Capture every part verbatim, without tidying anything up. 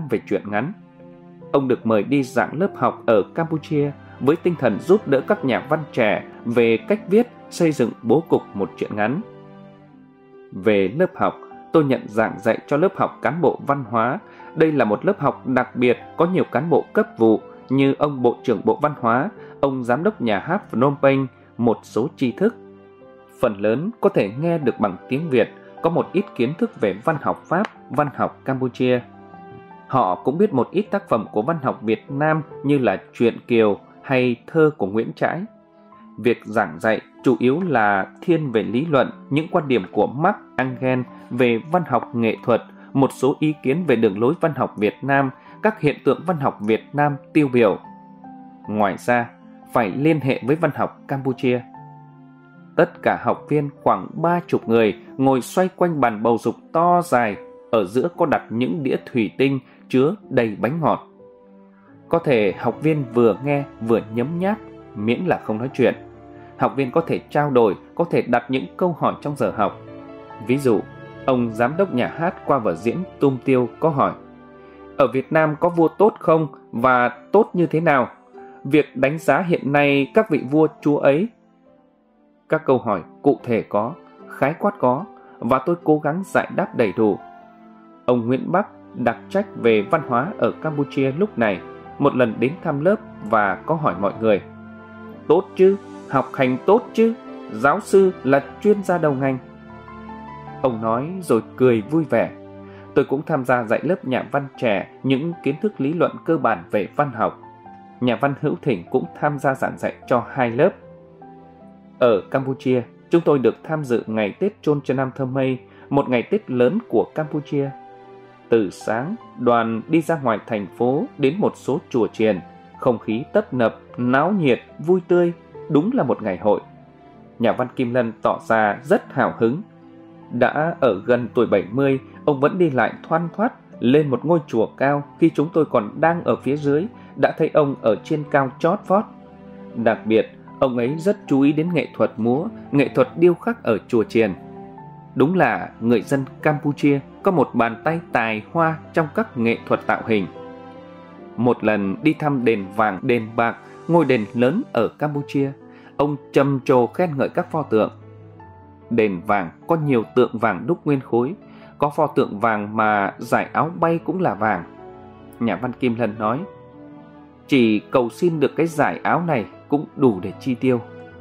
Nam về truyện ngắn. Ông được mời đi giảng lớp học ở Campuchia với tinh thần giúp đỡ các nhà văn trẻ về cách viết, xây dựng bố cục một truyện ngắn. Về lớp học, tôi nhận giảng dạy cho lớp học cán bộ văn hóa. Đây là một lớp học đặc biệt, có nhiều cán bộ cấp vụ như ông Bộ trưởng Bộ Văn hóa, ông Giám đốc Nhà hát Phnom Penh, một số tri thức. Phần lớn có thể nghe được bằng tiếng Việt, có một ít kiến thức về văn học Pháp, văn học Campuchia. Họ cũng biết một ít tác phẩm của văn học Việt Nam như là truyện Kiều hay thơ của Nguyễn Trãi. Việc giảng dạy chủ yếu là thiên về lý luận, những quan điểm của Marx, Engels về văn học nghệ thuật, một số ý kiến về đường lối văn học Việt Nam, các hiện tượng văn học Việt Nam tiêu biểu. Ngoài ra, phải liên hệ với văn học Campuchia. Tất cả học viên khoảng ba chục người ngồi xoay quanh bàn bầu dục to dài, ở giữa có đặt những đĩa thủy tinh chứa đầy bánh ngọt. Có thể học viên vừa nghe vừa nhấm nháp, miễn là không nói chuyện. Học viên có thể trao đổi, có thể đặt những câu hỏi trong giờ học. Ví dụ, ông giám đốc nhà hát qua vở diễn Tum Tiêu có hỏi: ở Việt Nam có vua tốt không và tốt như thế nào? Việc đánh giá hiện nay các vị vua chúa ấy. Các câu hỏi cụ thể có, khái quát có, và tôi cố gắng giải đáp đầy đủ. Ông Nguyễn Bắc, đặc trách về văn hóa ở Campuchia lúc này, một lần đến thăm lớp và có hỏi mọi người: tốt chứ? Học hành tốt chứ? Giáo sư là chuyên gia đầu ngành. Ông nói rồi cười vui vẻ. Tôi cũng tham gia dạy lớp nhà văn trẻ những kiến thức lý luận cơ bản về văn học. Nhà văn Hữu Thỉnh cũng tham gia giảng dạy cho hai lớp. Ở Campuchia, chúng tôi được tham dự ngày Tết Chôn Trần Nam Thơ Mây, một ngày Tết lớn của Campuchia. Từ sáng, đoàn đi ra ngoài thành phố đến một số chùa chiền, không khí tấp nập, náo nhiệt, vui tươi, đúng là một ngày hội. Nhà văn Kim Lân tỏ ra rất hào hứng. Đã ở gần tuổi bảy mươi, ông vẫn đi lại thoăn thoắt lên một ngôi chùa cao khi chúng tôi còn đang ở phía dưới, đã thấy ông ở trên cao chót vót. Đặc biệt, ông ấy rất chú ý đến nghệ thuật múa, nghệ thuật điêu khắc ở chùa chiền. Đúng là người dân Campuchia có một bàn tay tài hoa trong các nghệ thuật tạo hình. Một lần đi thăm đền vàng, đền bạc, ngôi đền lớn ở Campuchia, ông trầm trồ khen ngợi các pho tượng. Đền vàng có nhiều tượng vàng đúc nguyên khối, có pho tượng vàng mà dải áo bay cũng là vàng. Nhà văn Kim Lân nói: chỉ cầu xin được cái dải áo này cũng đủ để chi tiêu.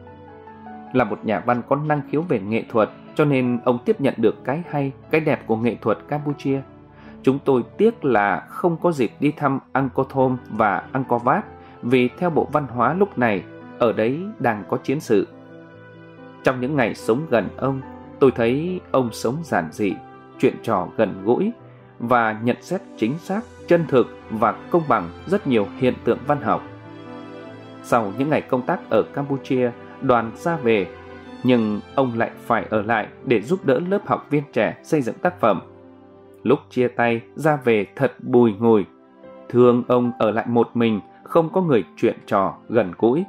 Là một nhà văn có năng khiếu về nghệ thuật, cho nên ông tiếp nhận được cái hay, cái đẹp của nghệ thuật Campuchia. Chúng tôi tiếc là không có dịp đi thăm Angkor Thom và Angkor Wat, vì theo Bộ Văn hóa lúc này, ở đấy đang có chiến sự. Trong những ngày sống gần ông, tôi thấy ông sống giản dị, chuyện trò gần gũi và nhận xét chính xác, chân thực và công bằng rất nhiều hiện tượng văn học. Sau những ngày công tác ở Campuchia, đoàn ra về, nhưng ông lại phải ở lại để giúp đỡ lớp học viên trẻ xây dựng tác phẩm. Lúc chia tay, ra về thật bùi ngùi. Thương ông ở lại một mình, không có người chuyện trò gần gũi.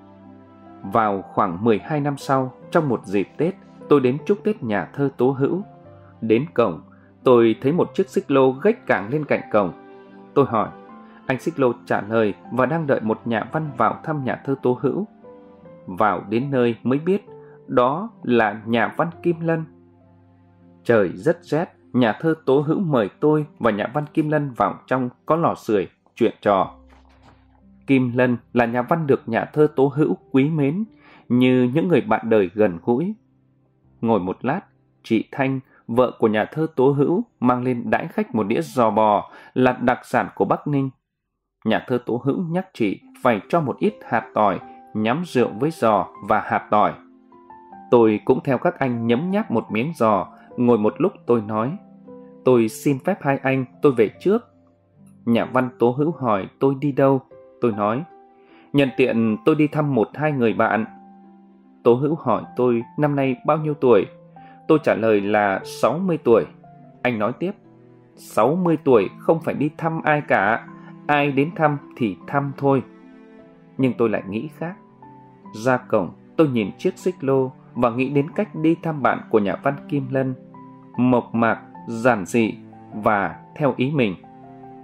Vào khoảng mười hai năm sau, trong một dịp Tết, tôi đến chúc Tết nhà thơ Tố Hữu. Đến cổng, tôi thấy một chiếc xích lô gếch cảng lên cạnh cổng. Tôi hỏi, anh xích lô trả lời và đang đợi một nhà văn vào thăm nhà thơ Tố Hữu. Vào đến nơi mới biết, đó là nhà văn Kim Lân. Trời rất rét, nhà thơ Tố Hữu mời tôi và nhà văn Kim Lân vào trong có lò sưởi chuyện trò. Kim Lân là nhà văn được nhà thơ Tố Hữu quý mến, như những người bạn đời gần gũi. Ngồi một lát, chị Thanh, vợ của nhà thơ Tố Hữu, mang lên đãi khách một đĩa giò bò là đặc sản của Bắc Ninh. Nhà thơ Tố Hữu nhắc chị phải cho một ít hạt tỏi, nhắm rượu với giò và hạt tỏi. Tôi cũng theo các anh nhấm nháp một miếng giò. Ngồi một lúc tôi nói, tôi xin phép hai anh, tôi về trước. Nhà văn Tố Hữu hỏi tôi đi đâu. Tôi nói, nhân tiện tôi đi thăm một hai người bạn. Tố Hữu hỏi tôi năm nay bao nhiêu tuổi. Tôi trả lời là sáu mươi tuổi. Anh nói tiếp, sáu mươi tuổi không phải đi thăm ai cả, ai đến thăm thì thăm thôi. Nhưng tôi lại nghĩ khác. Ra cổng, tôi nhìn chiếc xích lô và nghĩ đến cách đi thăm bạn của nhà văn Kim Lân, mộc mạc, giản dị và theo ý mình.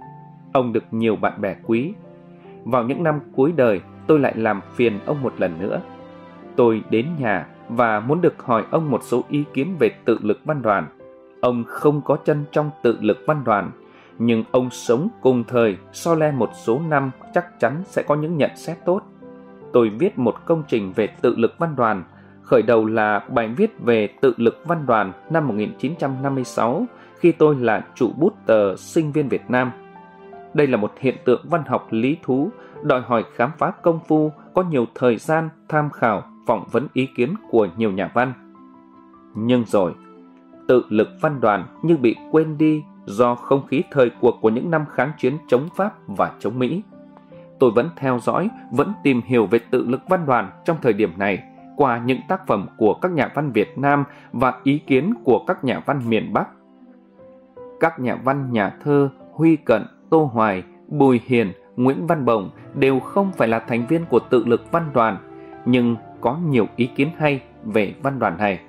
Ông được nhiều bạn bè quý. Vào những năm cuối đời, tôi lại làm phiền ông một lần nữa. Tôi đến nhà và muốn được hỏi ông một số ý kiến về tự lực văn đoàn. Ông không có chân trong tự lực văn đoàn, nhưng ông sống cùng thời, so le một số năm chắc chắn sẽ có những nhận xét tốt. Tôi viết một công trình về tự lực văn đoàn, khởi đầu là bài viết về tự lực văn đoàn năm một nghìn chín trăm năm mươi sáu, khi tôi là chủ bút tờ Sinh viên Việt Nam. Đây là một hiện tượng văn học lý thú, đòi hỏi khám phá công phu, có nhiều thời gian tham khảo, phỏng vấn ý kiến của nhiều nhà văn. Nhưng rồi, tự lực văn đoàn như bị quên đi do không khí thời cuộc của những năm kháng chiến chống Pháp và chống Mỹ. Tôi vẫn theo dõi, vẫn tìm hiểu về tự lực văn đoàn trong thời điểm này qua những tác phẩm của các nhà văn Việt Nam và ý kiến của các nhà văn miền Bắc. Các nhà văn nhà thơ Huy Cận, Tô Hoài, Bùi Hiền, Nguyễn Văn Bồng đều không phải là thành viên của tự lực văn đoàn, nhưng có nhiều ý kiến hay về văn đoàn này.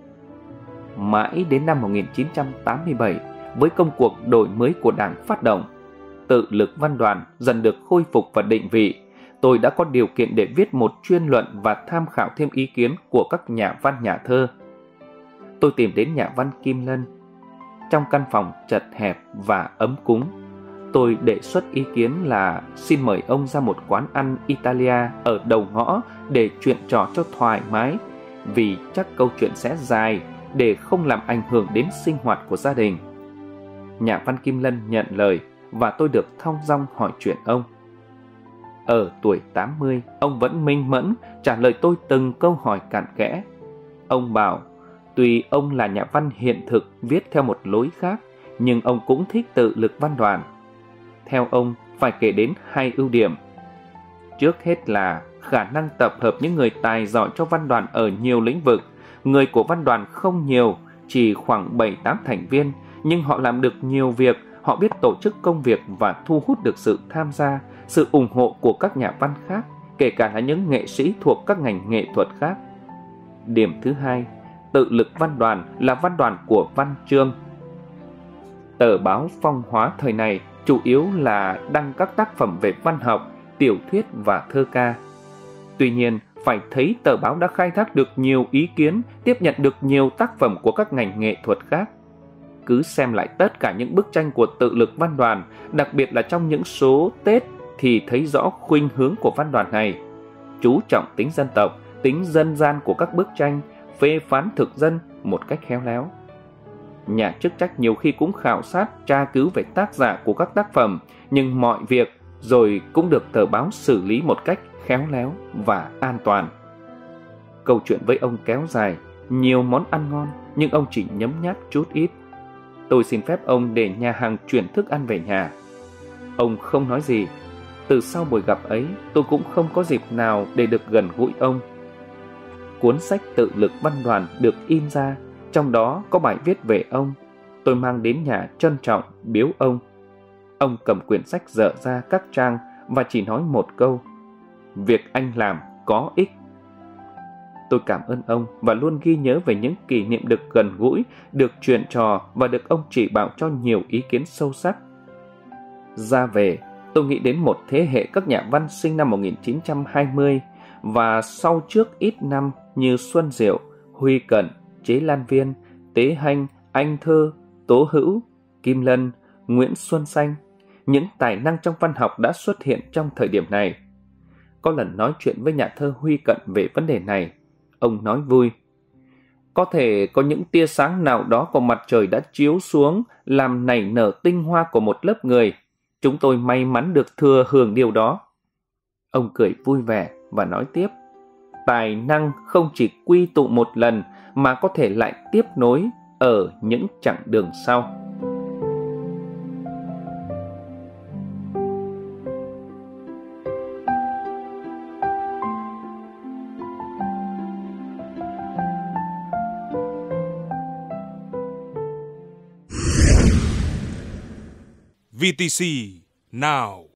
Mãi đến năm một nghìn chín trăm tám mươi bảy, với công cuộc đổi mới của Đảng phát động, tự lực văn đoàn dần được khôi phục và định vị. Tôi đã có điều kiện để viết một chuyên luận và tham khảo thêm ý kiến của các nhà văn nhà thơ. Tôi tìm đến nhà văn Kim Lân. Trong căn phòng chật hẹp và ấm cúng, tôi đề xuất ý kiến là xin mời ông ra một quán ăn Italia ở đầu ngõ để chuyện trò cho thoải mái, vì chắc câu chuyện sẽ dài, để không làm ảnh hưởng đến sinh hoạt của gia đình. Nhà văn Kim Lân nhận lời và tôi được thong dong hỏi chuyện ông. Ở tuổi tám mươi, ông vẫn minh mẫn trả lời tôi từng câu hỏi cặn kẽ. Ông bảo, tuy ông là nhà văn hiện thực viết theo một lối khác, nhưng ông cũng thích tự lực văn đoàn. Theo ông, phải kể đến hai ưu điểm. Trước hết là khả năng tập hợp những người tài giỏi cho văn đoàn ở nhiều lĩnh vực. Người của văn đoàn không nhiều, chỉ khoảng bảy tám thành viên, nhưng họ làm được nhiều việc, họ biết tổ chức công việc và thu hút được sự tham gia, sự ủng hộ của các nhà văn khác, kể cả là những nghệ sĩ thuộc các ngành nghệ thuật khác. Điểm thứ hai, tự lực văn đoàn là văn đoàn của văn chương. Tờ báo Phong Hóa thời này chủ yếu là đăng các tác phẩm về văn học, tiểu thuyết và thơ ca. Tuy nhiên, phải thấy tờ báo đã khai thác được nhiều ý kiến, tiếp nhận được nhiều tác phẩm của các ngành nghệ thuật khác. Cứ xem lại tất cả những bức tranh của tự lực văn đoàn, đặc biệt là trong những số Tết, thì thấy rõ khuynh hướng của văn đoàn này. Chú trọng tính dân tộc, tính dân gian của các bức tranh, phê phán thực dân một cách khéo léo. Nhà chức trách nhiều khi cũng khảo sát, tra cứu về tác giả của các tác phẩm, nhưng mọi việc rồi cũng được tờ báo xử lý một cách khéo léo và an toàn. Câu chuyện với ông kéo dài, nhiều món ăn ngon, nhưng ông chỉ nhấm nháp chút ít. Tôi xin phép ông để nhà hàng chuyển thức ăn về nhà. Ông không nói gì. Từ sau buổi gặp ấy, tôi cũng không có dịp nào để được gần gũi ông. Cuốn sách tự lực văn đoàn được in ra, trong đó có bài viết về ông. Tôi mang đến nhà trân trọng biếu ông. Ông cầm quyển sách dở ra các trang và chỉ nói một câu: việc anh làm có ích. Tôi cảm ơn ông và luôn ghi nhớ về những kỷ niệm được gần gũi, được chuyện trò và được ông chỉ bảo cho nhiều ý kiến sâu sắc. Ra về, tôi nghĩ đến một thế hệ các nhà văn sinh năm một nghìn chín trăm hai mươi và sau trước ít năm như Xuân Diệu, Huy Cận, Chế Lan Viên, Tế Hanh, Anh Thơ, Tố Hữu, Kim Lân, Nguyễn Xuân Xanh. Những tài năng trong văn học đã xuất hiện trong thời điểm này. Có lần nói chuyện với nhà thơ Huy Cận về vấn đề này, ông nói vui: có thể có những tia sáng nào đó của mặt trời đã chiếu xuống, làm nảy nở tinh hoa của một lớp người. Chúng tôi may mắn được thừa hưởng điều đó. Ông cười vui vẻ và nói tiếp: tài năng không chỉ quy tụ một lần mà có thể lại tiếp nối ở những chặng đường sau. vê tê xê Now.